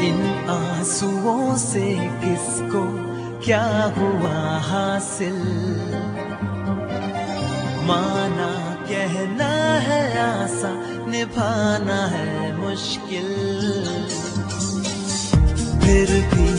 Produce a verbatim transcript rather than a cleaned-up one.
इन आंसुओं से किसको क्या हुआ हासिल, माना कहना है आसा, निभाना है मुश्किल, फिर भी